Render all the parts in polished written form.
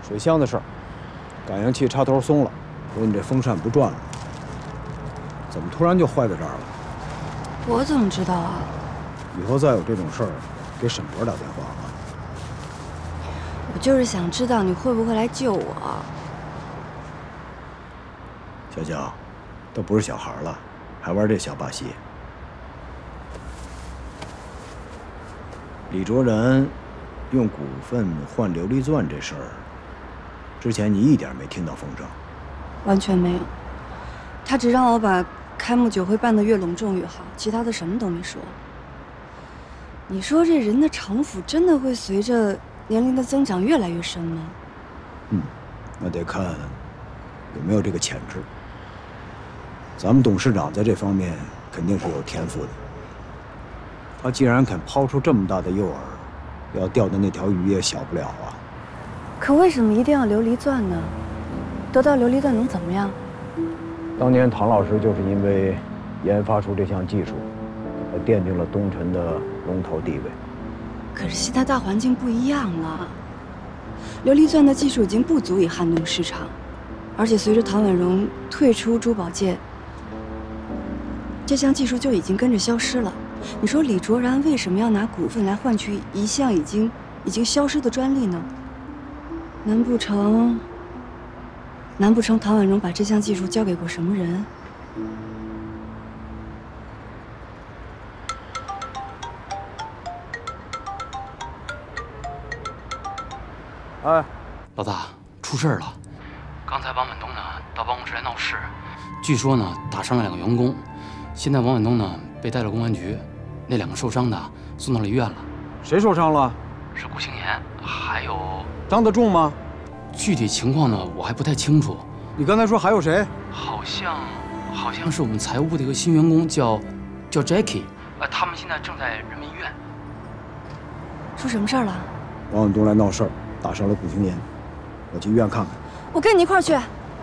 水箱的事儿，感应器插头松了，说你这风扇不转了。怎么突然就坏在这儿了？ 我怎么知道啊？ 以后再有这种事儿，给沈博打电话啊。 我就是想知道你会不会来救我。 小娇，都不是小孩了，还玩这小把戏。李卓然用股份换琉璃钻这事儿，之前你一点没听到风声？ 完全没有，他只让我把开幕酒会办得越隆重越好，其他的什么都没说。你说这人的城府真的会随着年龄的增长越来越深吗？ 那得看有没有这个潜质。咱们董事长在这方面肯定是有天赋的。他既然肯抛出这么大的诱饵，要钓的那条鱼也小不了啊。 可为什么一定要琉璃钻呢？得到琉璃钻能怎么样？ 当年唐老师就是因为研发出这项技术，才奠定了东辰的龙头地位。 可是现在大环境不一样了，琉璃钻的技术已经不足以撼动市场，而且随着唐婉容退出珠宝界，这项技术就已经跟着消失了。你说李卓然为什么要拿股份来换取一项已经消失的专利呢？难不成唐婉容把这项技术交给过什么人？ 哎， 老大，出事儿了！刚才王婉东呢到办公室来闹事，据说呢打伤了2个员工，现在王婉东呢被带到公安局，那2个受伤的送到了医院了。 谁受伤了？ 是顾青年，还有伤得重吗？ 具体情况呢我还不太清楚。 你刚才说还有谁？ 好像是我们财务部的一个新员工，叫 Jackie， 他们现在正在人民医院。 出什么事儿了？ 王婉东来闹事儿，打伤了顾青年，我去医院看看。 我跟你一块儿去。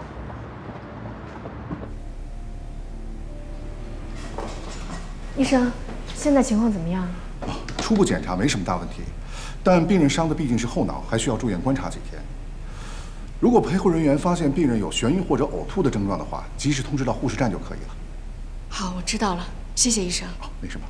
医生，现在情况怎么样？ 初步检查没什么大问题，但病人伤的毕竟是后脑，还需要住院观察几天。如果陪护人员发现病人有眩晕或者呕吐的症状的话，及时通知到护士站就可以了。 好，我知道了，谢谢医生。 没什么。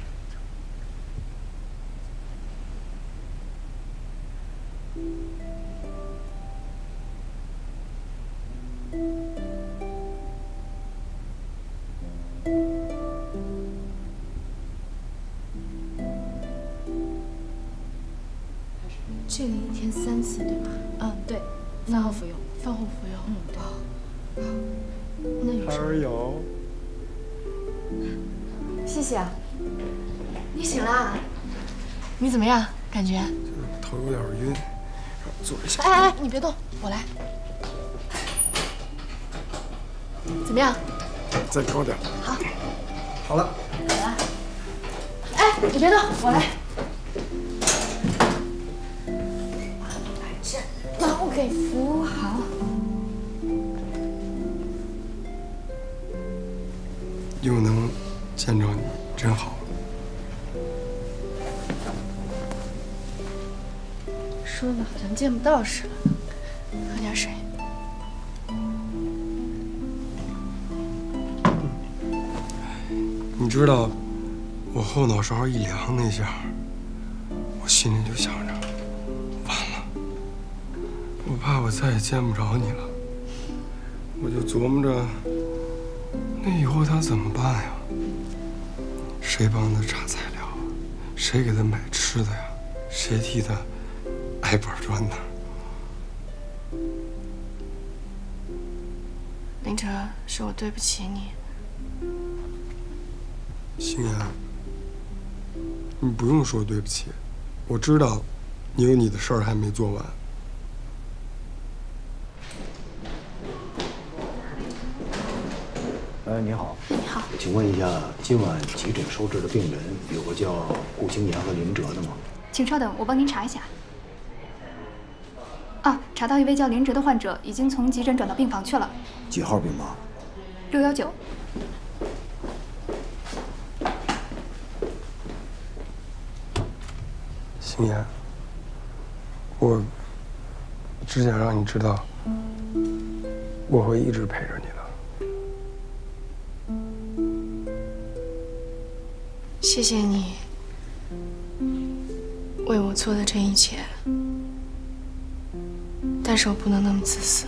这个1天3次，对吧？对，饭后服用。饭后服用。对。好，那有什么？ 有。 谢谢啊。你醒啦？你怎么样？感觉？ 头有点晕，坐一下。 哎，你别动，我来。怎么样？ 再高点。 好。 好了。 好了。哎，你别动，我来。把我给扶好。 又能见着你，真好。 说的好像见不到似的。喝点水。 你知道，我后脑勺一凉那下，我心里就想着，完了，我怕我再也见不着你了。我就琢磨着，那以后他怎么办呀？谁帮他查材料啊？谁给他买吃的呀？谁替他挨板砖呢？ 林哲，是我对不起你。 星妍，你不用说对不起，我知道你有你的事儿还没做完。 哎，你好。 你好。 请问一下，今晚急诊收治的病人有个叫顾青年和林哲的吗？ 请稍等，我帮您查一下。啊，查到一位叫林哲的患者已经从急诊转到病房去了。 几号病房 ？619。 星妍，我只想让你知道，我会一直陪着你的。 谢谢你为我做的这一切，但是我不能那么自私。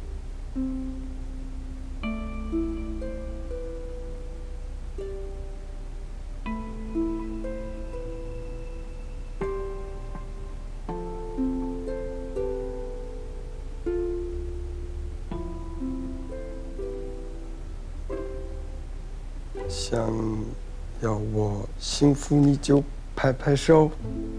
想要我幸福，你就拍拍手。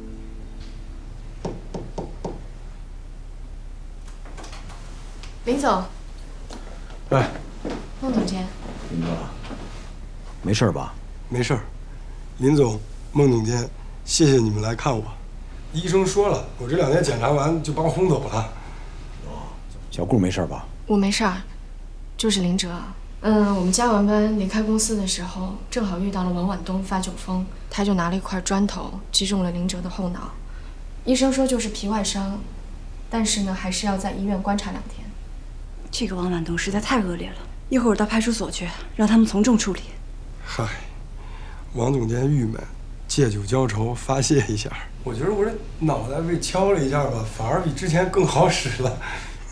林总， 哎， 孟总监， 林哥，没事吧？ 没事儿，林总、孟总监，谢谢你们来看我。医生说了，我这2天检查完就把我轰走了。 小顾没事吧？ 我没事儿，就是林哲。我们加完班离开公司的时候，正好遇到了王晚东发酒疯，他就拿了一块砖头击中了林哲的后脑。医生说就是皮外伤，但是呢，还是要在医院观察2天。 这个王晚东实在太恶劣了，一会儿到派出所去，让他们从重处理。 嗨，王总监郁闷，借酒浇愁发泄一下。我觉得我这脑袋被敲了一下吧，反而比之前更好使了。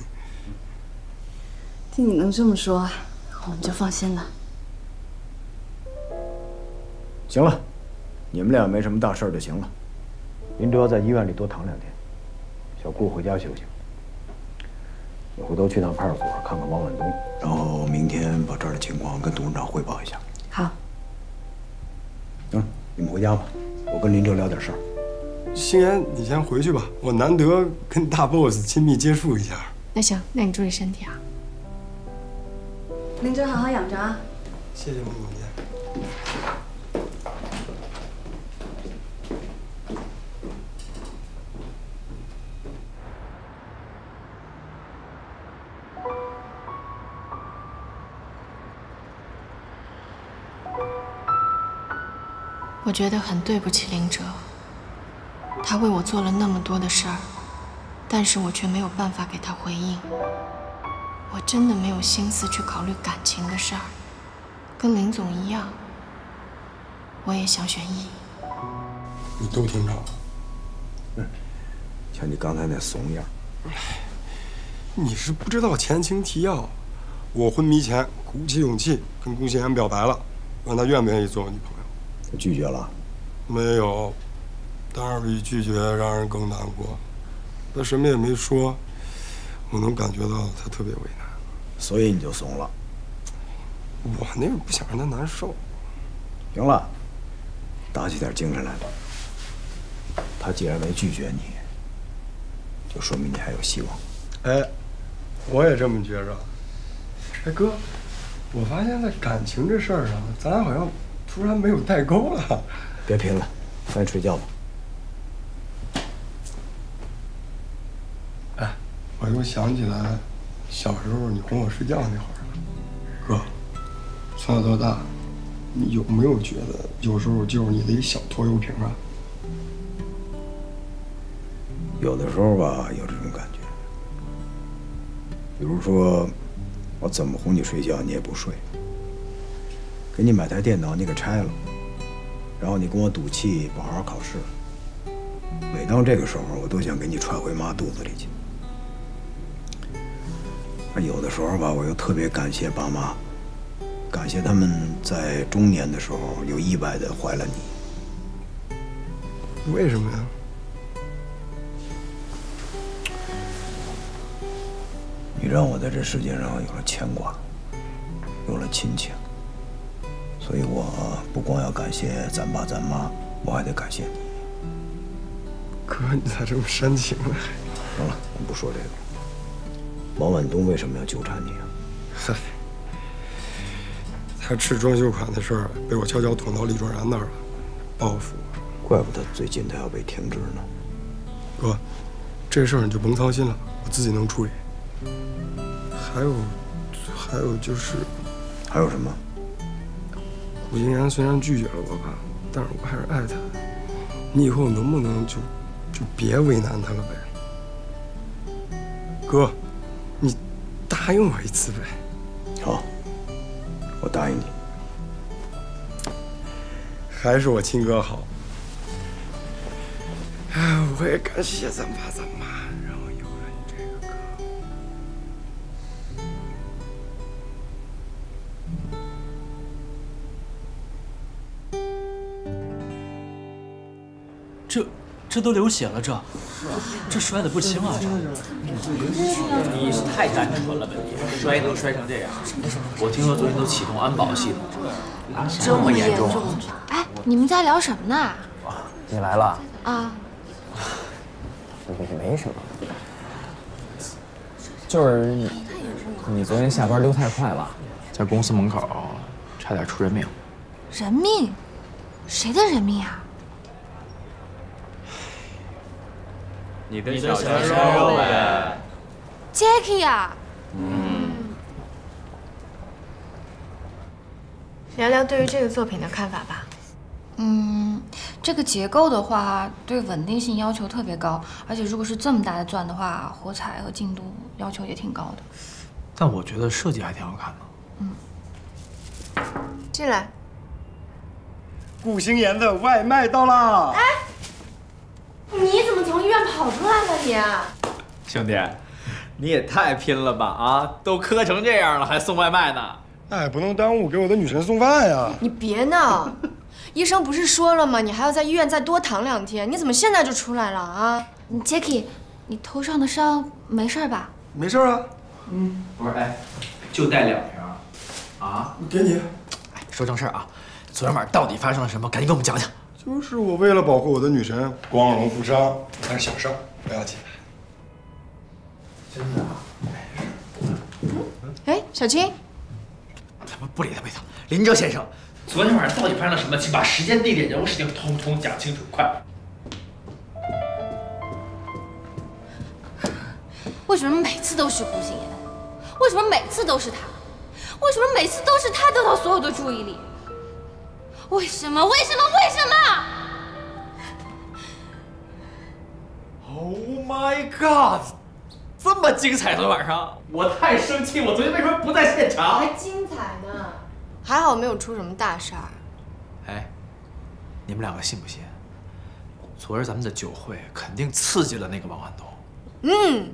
听你能这么说，我们就放心了。 行了，你们俩没什么大事儿就行了。林哲在医院里多躺2天，小顾回家休息。你回头去趟派出所看看王晚东，然后明天把这儿的情况跟董事长汇报一下。 好。 你们回家吧，我跟林哲聊点事儿。 星妍，你先回去吧，我难得跟大 boss 亲密接触一下。 那行，那你注意身体啊。 林哲好好养着啊。 谢谢孟总监。 我觉得很对不起林哲，他为我做了那么多的事儿，但是我却没有办法给他回应。我真的没有心思去考虑感情的事儿，跟林总一样，我也想选E。 你都听着了。 瞧你刚才那怂样。 你是不知道前情提要。我昏迷前鼓起勇气跟顾欣妍表白了，问她愿不愿意做我女朋友。 他拒绝了？ 没有，当然比拒绝让人更难过。他什么也没说，我能感觉到他特别为难。 所以你就怂了？ 我那是不想让他难受。 行了，打起点精神来吧。他既然没拒绝你，就说明你还有希望。 哎，我也这么觉着。哎哥，我发现在感情这事儿上，咱俩好像突然没有代沟了。 别贫了，赶紧睡觉吧。 哎，我又想起来小时候你哄我睡觉那会儿了。哥，从小到大，你有没有觉得有时候就是你的一小拖油瓶啊？ 有的时候吧，有这种感觉。比如说，我怎么哄你睡觉，你也不睡；给你买台电脑，你给拆了，然后你跟我赌气不好好考试。每当这个时候，我都想给你踹回妈肚子里去。而有的时候吧，我又特别感谢爸妈，感谢他们在中年的时候有意外的怀了你。 为什么呀？ 你让我在这世界上有了牵挂，有了亲情，所以我不光要感谢咱爸咱妈，我还得感谢你。 哥，你咋这么煽情呢？ 行了，我们不说这个了。王晚东为什么要纠缠你啊？ 嗨，他吃装修款的事儿被我悄悄捅到李卓然那儿了，报复我。 怪不得最近他要被停职呢。 哥，这事儿你就甭操心了，我自己能处理。还有就是， 还有什么？ 顾欣然虽然拒绝了我吧，但是我还是爱他。你以后能不能就别为难他了呗？ 哥，你答应我一次呗。 好，我答应你。 还是我亲哥好。哎，我也感谢咱爸咱妈，让我有了你这个哥。 这都流血了，这摔得不轻啊！ 你是太单纯了吧你？摔能摔成这样？我听说昨天都启动安保系统，这么严重？ 哎，你们在聊什么呢？ 你来了啊？ 没什么，就是你昨天下班溜太快了， 在公司门口差点出人命。 人命？谁的人命啊？ 你的小鲜肉呗 ，Jackie 呀。聊聊对于这个作品的看法吧。 这个结构的话，对稳定性要求特别高，而且如果是这么大的钻的话，火彩和净度要求也挺高的。 但我觉得设计还挺好看的。 进来。 顾星妍的外卖到啦！ 哎，你怎么从医院跑出来了你？ 兄弟，你也太拼了吧啊！都磕成这样了，还送外卖呢？ 那也不能耽误给我的女神送饭呀！ 你别闹，医生不是说了吗？你还要在医院再多躺2天，你怎么现在就出来了啊 ？Jackie，你头上的伤没事吧？ 没事啊。 不是，哎，就带2瓶啊？ 给你。 哎，说正事儿啊，昨天晚上到底发生了什么？赶紧给我们讲讲。 就是我为了保护我的女神，光荣负伤，但是小事，不要紧。 真的啊？ 哎，小青。 不理他，林哲先生，昨天晚上到底发生了什么？请把时间、地点、人物、事情统统讲清楚，快！ 为什么每次都是顾星妍？为什么每次都是他？为什么每次都是他得到所有的注意力？为什么 ？Oh my god！ 这么精彩！昨天晚上我太生气，我昨天为什么不在现场？ 还精彩呢，还好没有出什么大事儿。 哎，你们2个信不信？昨儿咱们的酒会肯定刺激了那个王万东。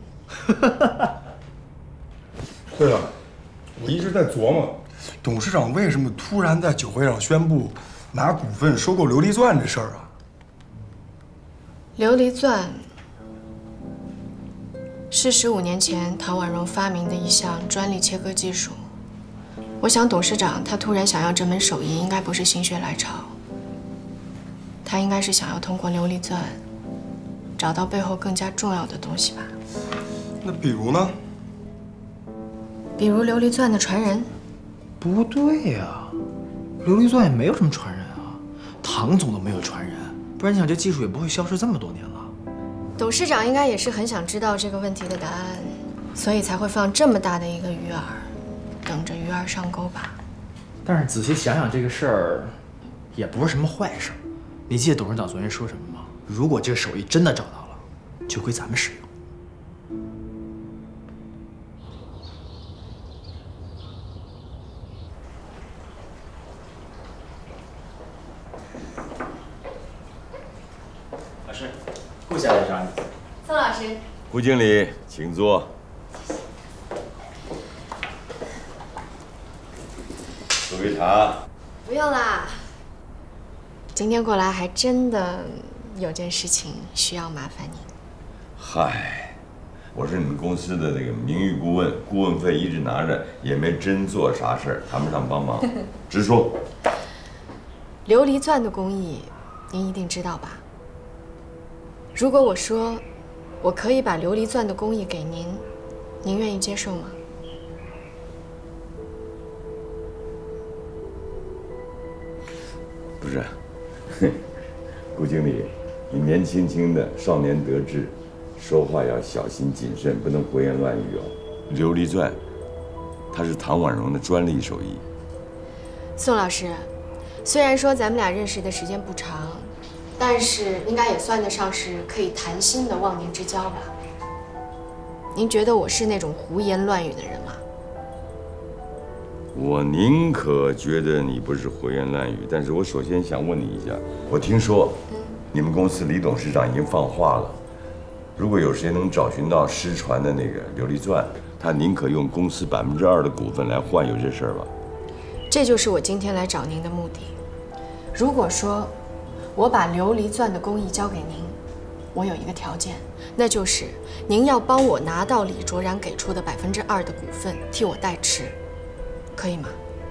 对了，我一直在琢磨，董事长为什么突然在酒会上宣布拿股份收购琉璃钻这事儿啊？ 琉璃钻是15年前唐婉容发明的一项专利切割技术。我想董事长他突然想要这门手艺，应该不是心血来潮，他应该是想要通过琉璃钻找到背后更加重要的东西吧。 那比如呢？ 比如琉璃钻的传人？ 不对呀，琉璃钻也没有什么传人啊，唐总都没有传人，不然你想这技术也不会消失这么多年了。 董事长应该也是很想知道这个问题的答案，所以才会放这么大的一个鱼饵，等着鱼儿上钩吧。 但是仔细想想，这个事儿也不是什么坏事。你记得董事长昨天说什么吗？如果这个手艺真的找到了，就归咱们使用。老师，顾小姐找你。 宋老师。 顾经理，请坐。喝杯茶。 不用啦。今天过来还真的有件事情需要麻烦您。 嗨，我是你们公司的那个名誉顾问，顾问费一直拿着，也没真做啥事儿，谈不上帮忙，直说。 琉璃钻的工艺，您一定知道吧？如果我说我可以把琉璃钻的工艺给您，您愿意接受吗？ 不是，顾经理，你年轻轻的，少年得志，说话要小心谨慎，不能胡言乱语哦。琉璃钻，它是唐婉容的专利手艺。 宋老师，虽然说咱们俩认识的时间不长，但是应该也算得上是可以谈心的忘年之交吧。 您觉得我是那种胡言乱语的人吗？ 我宁可觉得你不是胡言乱语，但是我首先想问你一下，我听说你们公司李董事长已经放话了，如果有谁能找寻到失传的那个琉璃钻，他宁可用公司2%的股份来换，有这事儿吧？ 这就是我今天来找您的目的。如果说我把琉璃钻的工艺交给您，我有一个条件，那就是您要帮我拿到李卓然给出的2%的股份，替我代持，可以吗？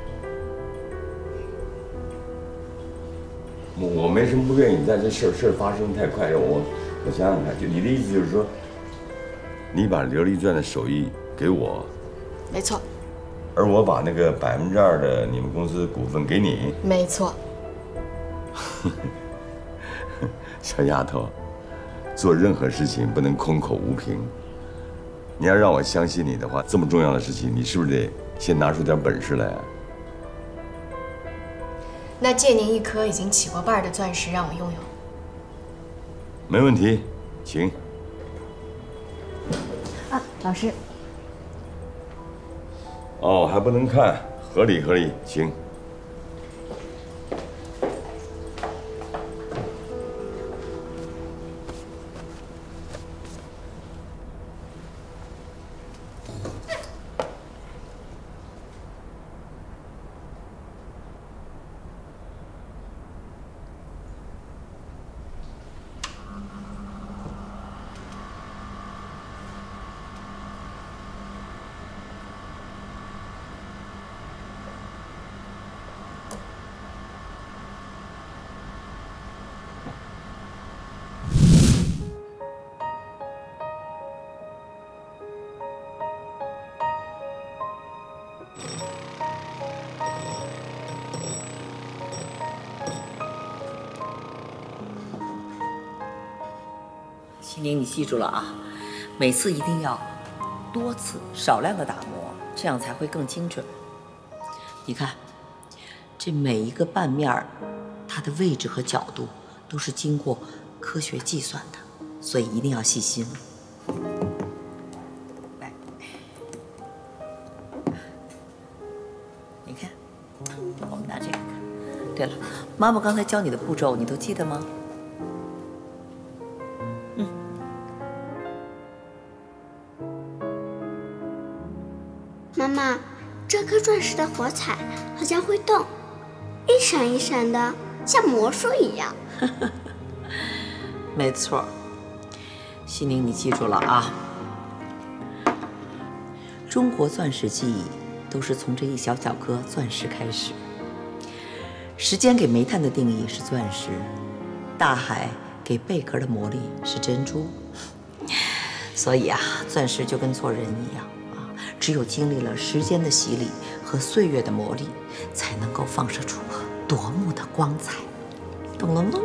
我没什么不愿意，但这事儿发生太快，我想想看，就你的意思就是说，你把琉璃钻的手艺给我， 没错， 而我把那个2%的你们公司的股份给你， 没错。 小丫头，做任何事情不能空口无凭。你要让我相信你的话，这么重要的事情，你是不是得先拿出点本事来啊？ 那借您一颗已经起过瓣的钻石让我拥有。 没问题，请。 啊，老师。 哦，还不能看，合理合理，请。 心宁，你记住了啊，每次一定要多次少量的打磨，这样才会更精准。你看，这每一个瓣面儿，它的位置和角度都是经过科学计算的，所以一定要细心。来，你看，我们拿这个看。对了，妈妈刚才教你的步骤，你都记得吗？ 妈妈，这颗钻石的火彩好像会动，一闪一闪的，像魔术一样。 没错，西宁，你记住了啊！中国钻石技艺都是从这一小小颗钻石开始。时间给煤炭的定义是钻石，大海给贝壳的魔力是珍珠。所以啊，钻石就跟做人一样。只有经历了时间的洗礼和岁月的磨砺，才能够放射出夺目的光彩。懂了吗？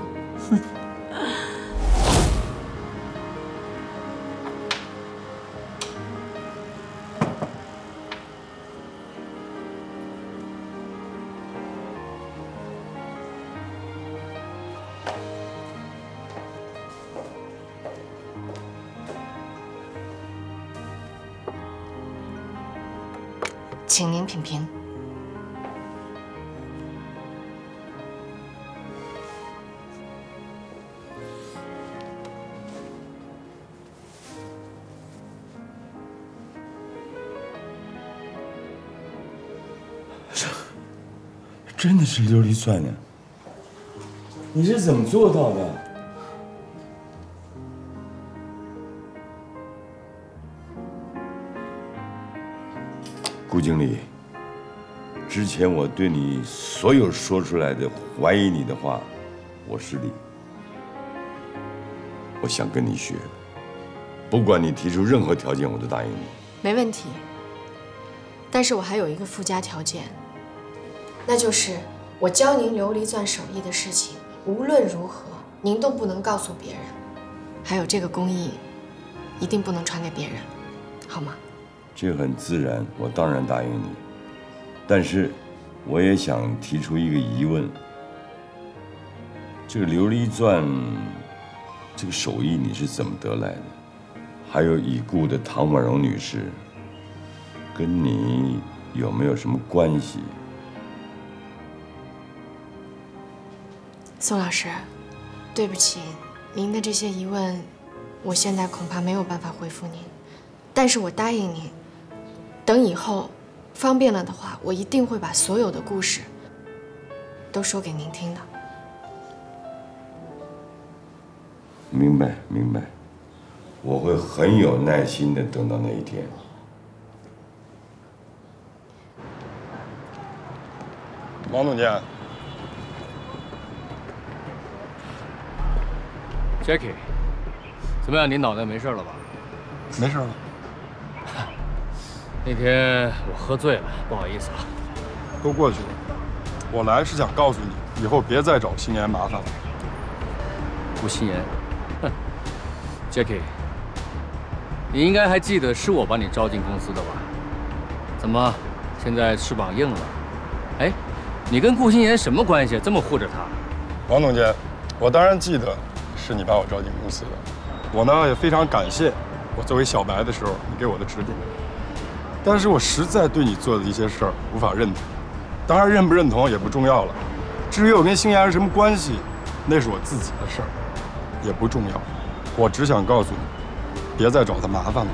请您品评。 真的是琉璃钻呢？你是怎么做到的？顾经理，之前我对你所有说出来的怀疑你的话，我失礼。我想跟你学，不管你提出任何条件，我都答应你。 没问题。但是我还有一个附加条件，那就是我教您琉璃钻手艺的事情，无论如何您都不能告诉别人。还有这个工艺，一定不能传给别人，好吗？ 这很自然，我当然答应你。但是，我也想提出一个疑问：这个琉璃钻，这个手艺你是怎么得来的？ 还有已故的唐婉容女士，跟你有没有什么关系？ 宋老师，对不起，您的这些疑问，我现在恐怕没有办法回复您。但是我答应您，等以后方便了的话，我一定会把所有的故事都说给您听的。 明白，明白。我会很有耐心的等到那一天。 王总监 ，Jackie， 怎么样？你脑袋没事了吧？ 没事了。 那天我喝醉了，不好意思啊。 都过去了。我来是想告诉你，以后别再找心妍麻烦了。 顾心妍，哼 ，Jackie， 你应该还记得是我把你招进公司的吧？怎么，现在翅膀硬了？哎，你跟顾心妍什么关系？这么护着她？ 王总监，我当然记得是你把我招进公司的。我呢也非常感谢我作为小白的时候你给我的指点。但是我实在对你做的一些事儿无法认同。当然，认不认同也不重要了。至于我跟星妍是什么关系，那是我自己的事儿，也不重要。我只想告诉你，别再找他麻烦了。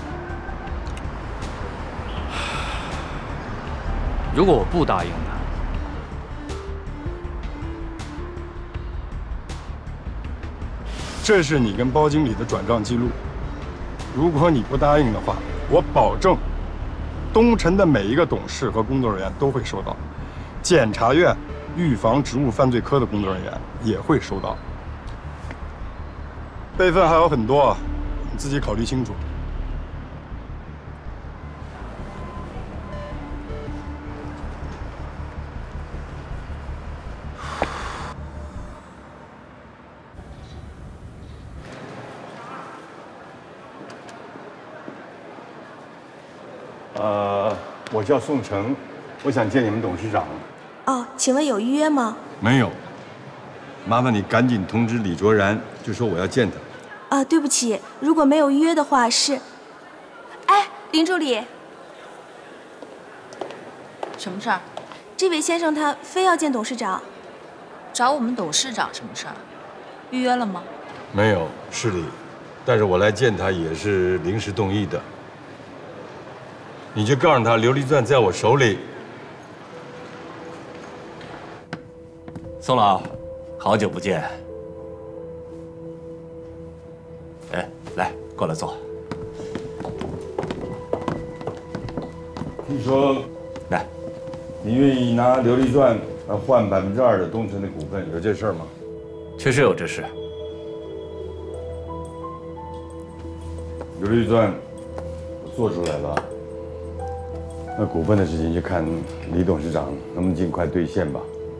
如果我不答应他， 这是你跟包经理的转账记录。如果你不答应的话，我保证，东辰的每一个董事和工作人员都会收到，检察院预防职务犯罪科的工作人员也会收到。备份还有很多，你自己考虑清楚。 我叫宋成，我想见你们董事长。 哦，请问有预约吗？ 没有，麻烦你赶紧通知李卓然，就说我要见他。 对不起，如果没有预约的话是……哎，林助理， 什么事儿？ 这位先生他非要见董事长。 找我们董事长什么事儿？预约了吗？ 没有，是的，但是我来见他也是临时动议的。你就告诉他，琉璃钻在我手里。 宋老，好久不见。哎，来，过来坐。 听说， 来， 你愿意拿琉璃钻来换2%的东辰的股份，有这事儿吗？ 确实有这事。 琉璃钻我做出来了。那股份的事情就看李董事长能不能尽快兑现吧。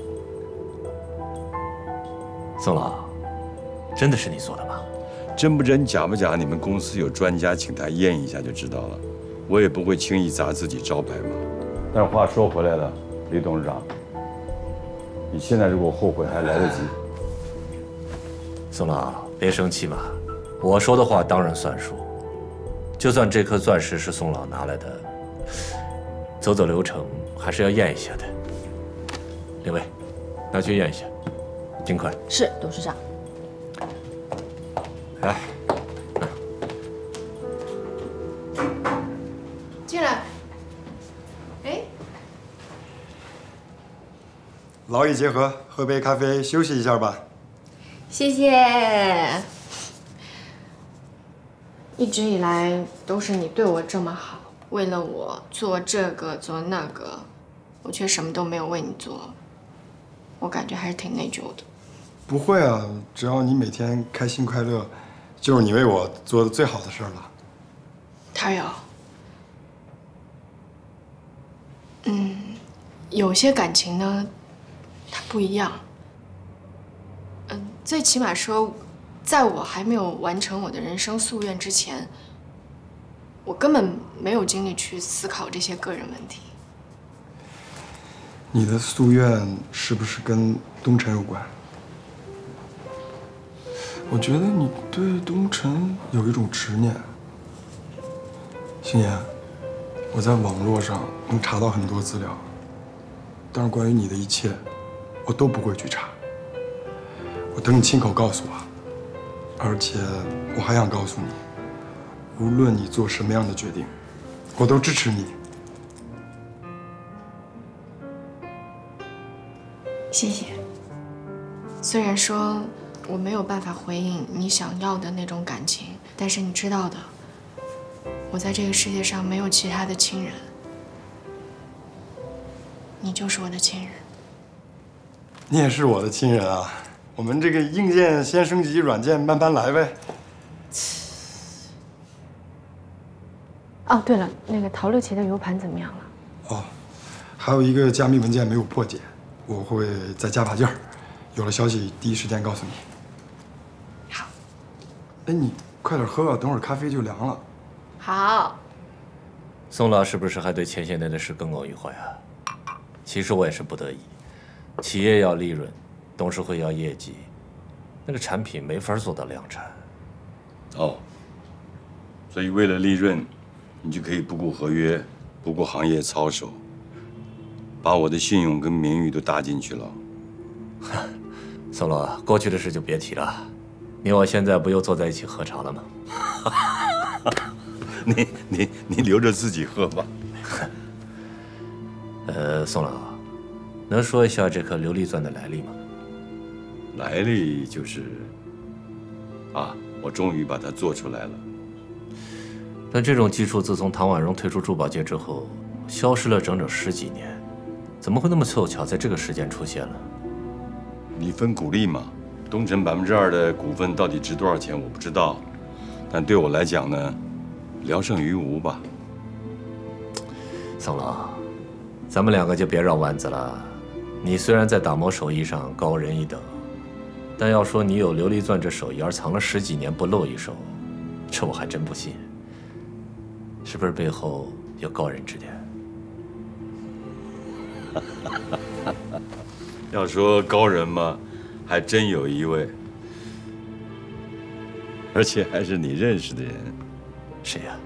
宋老，真的是你做的吗？ 真不真假不假，你们公司有专家请他验一下就知道了。我也不会轻易砸自己招牌嘛。但话说回来了，李董事长，你现在如果后悔还来得及。 宋老，别生气嘛，我说的话当然算数。就算这颗钻石是宋老拿来的。走走流程还是要验一下的。李卫，拿去验一下，尽快。 是，董事长。 来， 进来。哎， 劳逸结合，喝杯咖啡休息一下吧。 谢谢。一直以来都是你对我这么好。为了我做这个做那个，我却什么都没有为你做，我感觉还是挺内疚的。 不会啊，只要你每天开心快乐，就是你为我做的最好的事儿了。 他有，有些感情呢，它不一样。最起码说，在我还没有完成我的人生夙愿之前。我根本没有精力去思考这些个人问题。 你的夙愿是不是跟东辰有关？我觉得你对东辰有一种执念， 星爷，我在网络上能查到很多资料，但是关于你的一切，我都不会去查。我等你亲口告诉我，而且我还想告诉你，无论你做什么样的决定，我都支持你。 谢谢。虽然说我没有办法回应你想要的那种感情，但是你知道的，我在这个世界上没有其他的亲人，你就是我的亲人。 你也是我的亲人啊！我们这个硬件先升级，软件慢慢来呗。 哦，对了，那个陶六奇的 U 盘怎么样了？ 哦，还有一个加密文件没有破解，我会再加把劲儿，有了消息第一时间告诉你。 好。 哎，你快点喝啊，等会儿咖啡就凉了。 好。 宋老是不是还对前些年的事耿耿于怀啊？其实我也是不得已，企业要利润，董事会要业绩，那个产品没法做到量产。 哦，所以为了利润，你就可以不顾合约，不顾行业操守，把我的信用跟名誉都搭进去了。 宋老，过去的事就别提了，你我现在不又坐在一起喝茶了吗？ 你留着自己喝吧。 宋老，能说一下这颗琉璃钻的来历吗？ 来历就是，我终于把它做出来了。 但这种技术自从唐婉容退出珠宝界之后，消失了整整10几年，怎么会那么凑巧在这个时间出现了？ 你分股利嘛，东城2%的股份到底值多少钱我不知道，但对我来讲呢，聊胜于无吧。 宋老，咱们两个就别绕弯子了。你虽然在打磨手艺上高人一等，但要说你有琉璃钻这手艺而藏了10几年不露一手，这我还真不信。是不是背后有高人指点？ 要说高人嘛，还真有一位，而且还是你认识的人。 谁呀？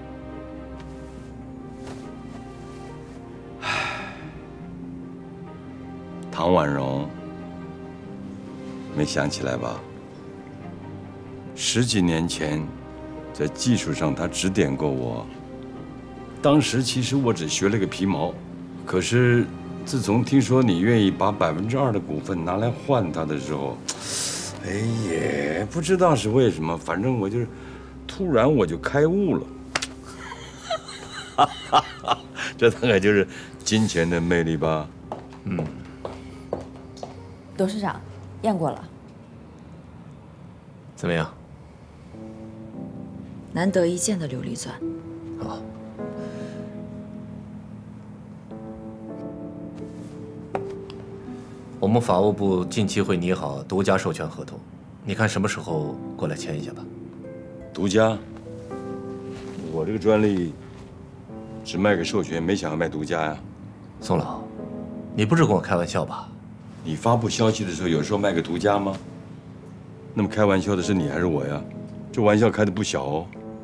唐婉容，没想起来吧？10几年前，在技术上他指点过我。当时其实我只学了个皮毛，可是自从听说你愿意把2%的股份拿来换他的时候，哎也不知道是为什么，反正我就是突然我就开悟了。这大概就是金钱的魅力吧。 董事长，验过了， 怎么样？ 难得一见的琉璃钻。 好。我们法务部近期会拟好独家授权合同，你看什么时候过来签一下吧？ 独家？我这个专利只卖给授权，没想要卖独家呀。 宋老，你不是跟我开玩笑吧？ 你发布消息的时候有说卖给独家吗？那么开玩笑的是你还是我呀？这玩笑开得不小哦。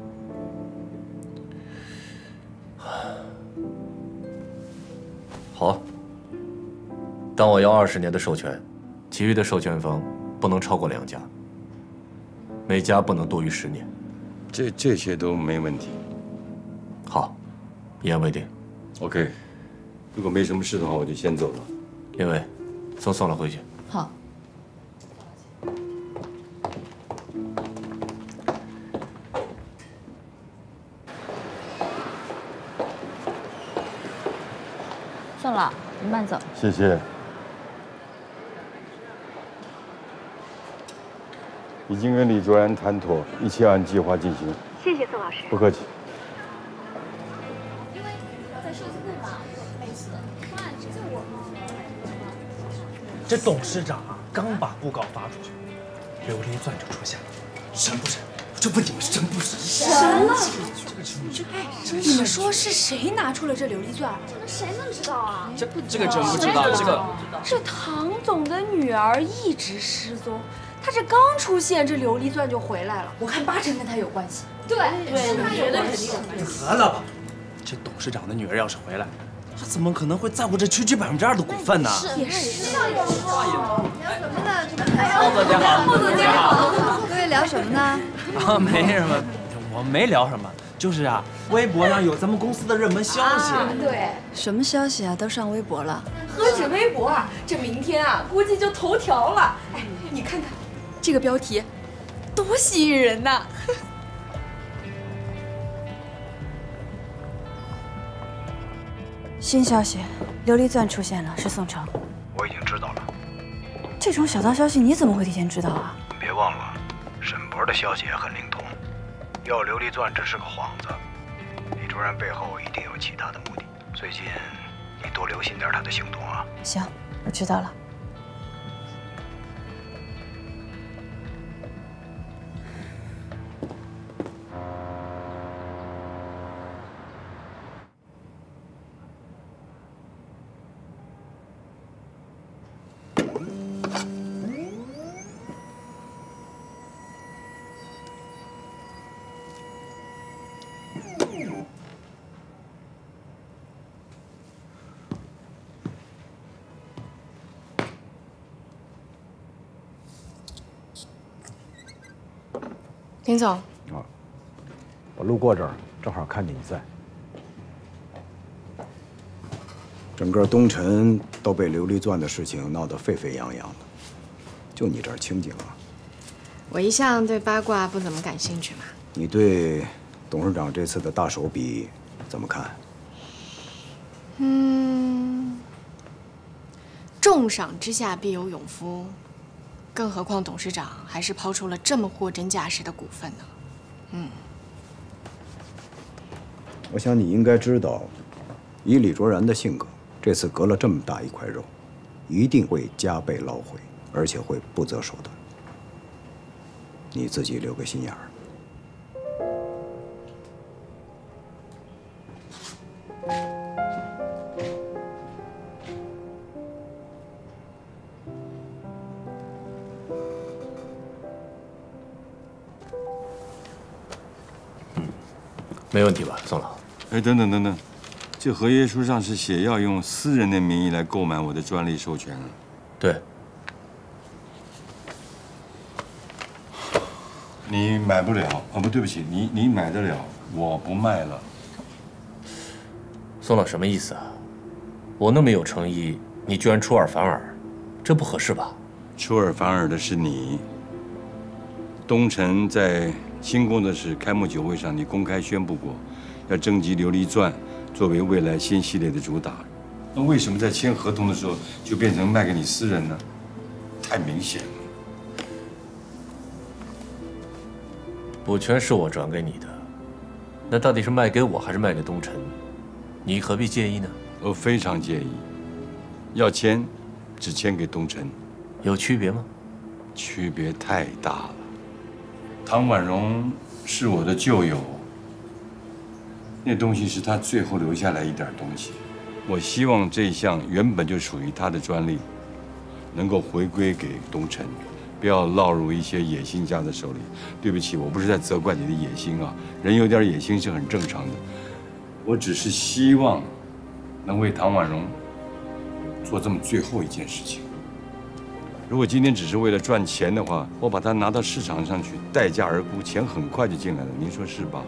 好，当我要20年的授权，其余的授权方不能超过2家，每家不能多于10年。 这些都没问题。 好，一言为定。 OK， 如果没什么事的话，我就先走了。 另外，送宋老回去。 好。宋老，你慢走。 谢谢。已经跟李卓然谈妥，一切按计划进行。 谢谢宋老师。 不客气。 这董事长啊，刚把布告发出去，琉璃钻就出现了，神不神？我就问你们神不神？ 神了！ 这你们说是谁拿出了这琉璃钻？ 谁能知道啊？ 这个真不知道， 这唐总的女儿一直失踪，她这刚出现，这琉璃钻就回来了。我看8成跟她有关系。 对，我觉得肯定有关系。 得了吧， 这董事长的女儿要是回来，她怎么可能会在乎这区区2%的股份呢？ 也是。聊什么呢？ 孟总监好， 孟总监好，各位聊什么呢？ 啊，没什么，我没聊什么，就是啊，微博上有咱们公司的热门消息。 对，什么消息啊？都上微博了。 何止微博啊，这明天啊，估计就头条了。哎，你看看这个标题，多吸引人呐！ 新消息，琉璃钻出现了，是宋城。 我已经知道了。 这种小道消息你怎么会提前知道啊？ 别忘了，沈博的消息也很灵通。要琉璃钻只是个幌子，李卓然背后一定有其他的目的。最近你多留心点他的行动啊。 行，我知道了。 林总， 我路过这儿，正好看见你在。整个东城都被琉璃钻的事情闹得沸沸扬扬的，就你这儿清静了。 我一向对八卦不怎么感兴趣嘛。 你对董事长这次的大手笔怎么看？ 重赏之下必有勇夫，更何况董事长还是抛出了这么货真价实的股份呢。 我想你应该知道，以李卓然的性格，这次割了这么大一块肉，一定会加倍捞回，而且会不择手段。你自己留个心眼儿。 没问题吧，宋老？ 哎，等等等等，这合约书上是写要用私人的名义来购买我的专利授权啊。 对。 你买不了啊？不对不起，你买得了，我不卖了。 宋老什么意思啊？我那么有诚意，你居然出尔反尔，这不合适吧？ 出尔反尔的是你。东城在新工作室开幕酒会上，你公开宣布过，要征集琉璃钻作为未来新系列的主打。那为什么在签合同的时候就变成卖给你私人呢？太明显了。 股权是我转给你的，那到底是卖给我还是卖给东城？你何必介意呢？ 我非常介意。要签，只签给东城。 有区别吗？ 区别太大了。唐婉容是我的旧友，那东西是他最后留下来一点东西。我希望这项原本就属于他的专利，能够回归给东城，不要落入一些野心家的手里。对不起，我不是在责怪你的野心啊，人有点野心是很正常的。我只是希望能为唐婉容做这么最后一件事情。如果今天只是为了赚钱的话，我把它拿到市场上去，待价而沽，钱很快就进来了，您说是吧？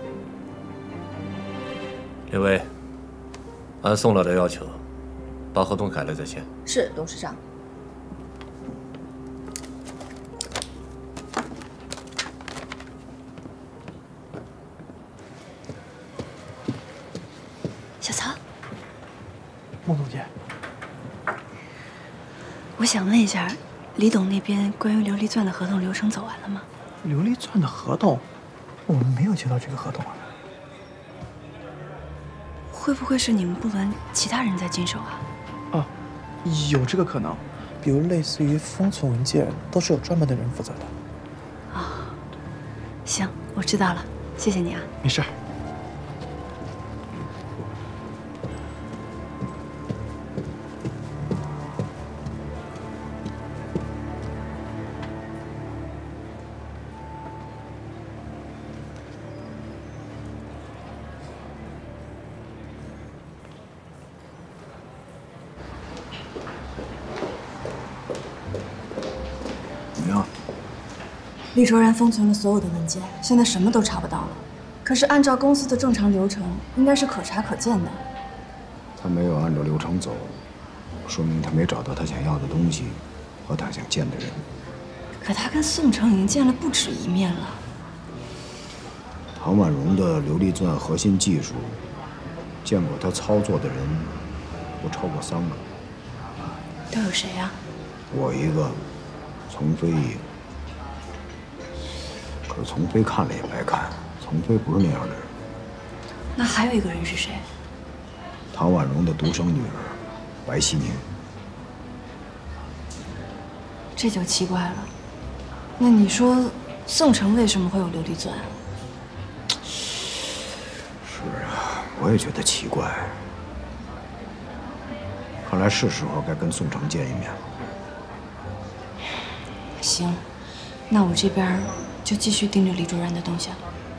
李薇，按宋老的要求，把合同改了再签。 是，董事长。 小曹， 孟总监。 我想问一下，李董那边关于琉璃钻的合同流程走完了吗？ 琉璃钻的合同，我们没有接到这个合同啊。 会不会是你们部门其他人在经手啊？ 有这个可能，比如类似于封存文件，都是有专门的人负责的。 行，我知道了，谢谢你啊。 没事。 厉卓然封存了所有的文件，现在什么都查不到了。可是按照公司的正常流程，应该是可查可见的。 他没有按照流程走，说明他没找到他想要的东西和他想见的人。 可他跟宋城已经见了不止一面了。 唐婉容的琉璃钻核心技术，见过他操作的人不超过3个。 都有谁呀？ 我一个，丛飞一个。可是丛飞看了也白看，丛飞不是那样的人。 那还有一个人是谁？ 唐婉容的独生女儿，白熙宁。 这就奇怪了。那你说，宋城为什么会有琉璃钻？ 是啊，我也觉得奇怪。看来是时候该跟宋城见一面了。 行，那我这边就继续盯着李卓然的动向。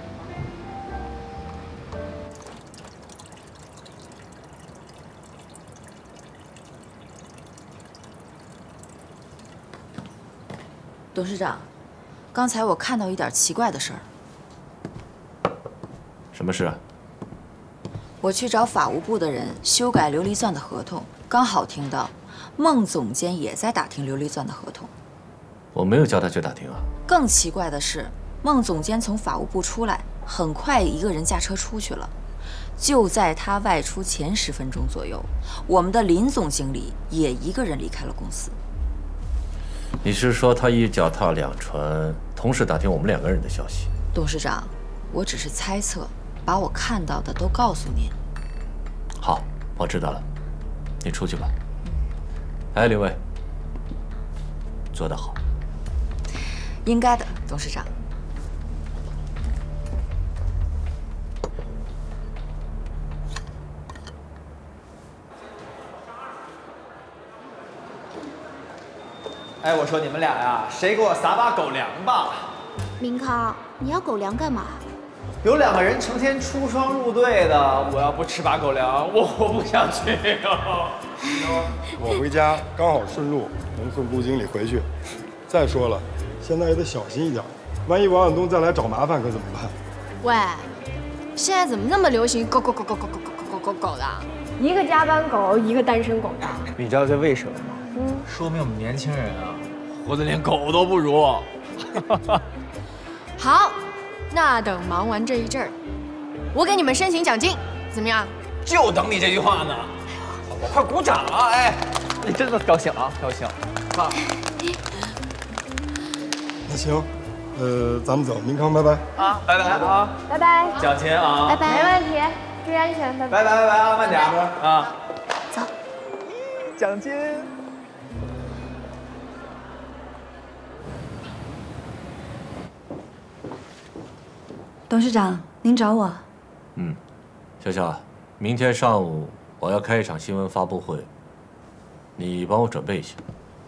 董事长，刚才我看到一点奇怪的事儿。 什么事啊？ 我去找法务部的人修改琉璃钻的合同，刚好听到孟总监也在打听琉璃钻的合同。 我没有叫他去打听啊。 更奇怪的是，孟总监从法务部出来，很快一个人驾车出去了。就在他外出前10分钟左右，我们的林总经理也一个人离开了公司。 你是说他一脚踏2船，同时打听我们2个人的消息？ 董事长，我只是猜测，把我看到的都告诉您。 好，我知道了，你出去吧。哎，林卫，做得好。 应该的，董事长。 哎，我说你们俩呀，谁给我撒把狗粮吧？ 明康，你要狗粮干嘛？ 有2个人成天出双入对的，我要不吃把狗粮，我不想去啊。 我回家刚好顺路，能送顾经理回去。再说了，现在也得小心一点，万一王远东再来找麻烦可怎么办？ 喂，现在怎么那么流行狗的？一个加班狗，一个单身狗的。 你知道这为什么吗？说明我们年轻人啊，活得连狗都不如。 好，那等忙完这一阵儿，我给你们申请奖金，怎么样？ 就等你这句话呢。我快鼓掌啊！哎，你真的高兴啊？高兴。好。 那行，咱们走，明康，拜拜。 啊，拜拜啊！ 拜拜。 奖金啊！ 拜拜。没问题，注意安全，拜拜。 拜拜啊，慢点啊！ 走。 奖金。 董事长，您找我？ 潇潇，明天上午我要开一场新闻发布会，你帮我准备一下。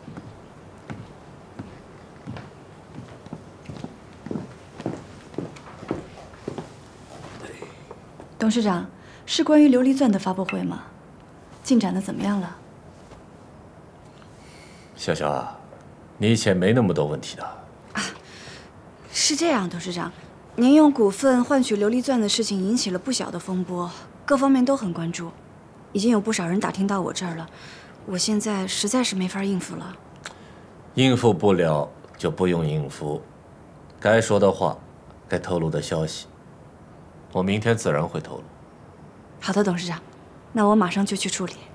董事长，是关于琉璃钻的发布会吗？进展的怎么样了？ 潇潇啊，你以前没那么多问题的。 是这样，董事长，您用股份换取琉璃钻的事情引起了不小的风波，各方面都很关注，已经有不少人打听到我这儿了。我现在实在是没法应付了。 应付不了就不用应付，该说的话，该透露的消息，我明天自然会透露。 好的，董事长，那我马上就去处理。